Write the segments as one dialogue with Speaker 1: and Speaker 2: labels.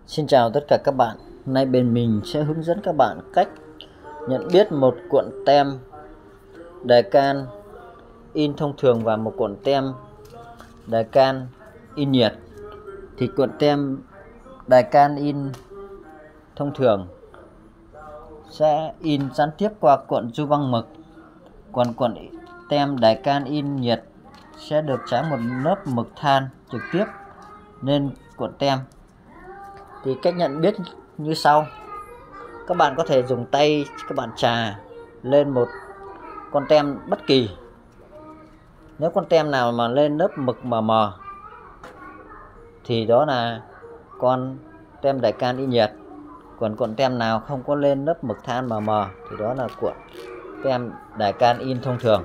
Speaker 1: Xin chào tất cả các bạn. Hôm nay bên mình sẽ hướng dẫn các bạn cách nhận biết một cuộn tem đề can in thông thường và một cuộn tem đề can in nhiệt. Thì cuộn tem đề can in thông thường sẽ in gián tiếp qua cuộn du băng mực, còn cuộn tem đề can in nhiệt sẽ được tráng một lớp mực than trực tiếp lên cuộn tem. Thì cách nhận biết như sau: các bạn có thể dùng tay các bạn chà lên một con tem bất kỳ. Nếu con tem nào mà lên lớp mực mờ mờ thì đó là con tem đề can in nhiệt, còn cuộn tem nào không có lên lớp mực than mờ mờ thì đó là cuộn tem đề can in thông thường.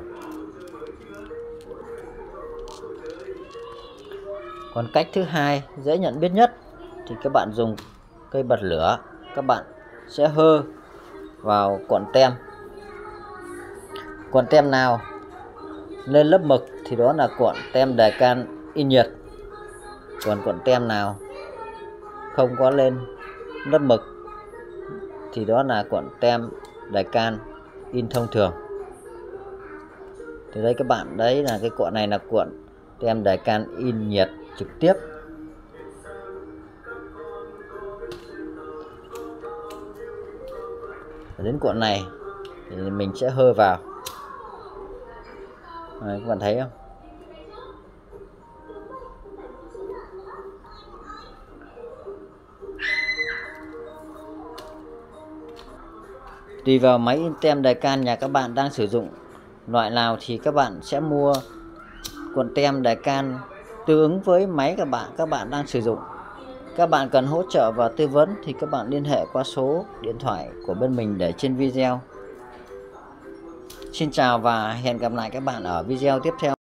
Speaker 1: Còn cách thứ hai dễ nhận biết nhất thì các bạn dùng cây bật lửa, các bạn sẽ hơ vào cuộn tem. Cuộn tem nào lên lớp mực thì đó là cuộn tem đề can in nhiệt, còn cuộn tem nào không có lên lớp mực thì đó là cuộn tem đề can in thông thường. Thì đây các bạn, đấy là cái cuộn này là cuộn tem đề can in nhiệt trực tiếp. Đến cuộn này thì mình sẽ hơ vào. Đấy, các bạn thấy không? Tùy vào máy in tem đề can nhà các bạn đang sử dụng loại nào thì các bạn sẽ mua cuộn tem đề can tương ứng với máy các bạn đang sử dụng. Các bạn cần hỗ trợ và tư vấn thì các bạn liên hệ qua số điện thoại của bên mình để trên video. Xin chào và hẹn gặp lại các bạn ở video tiếp theo.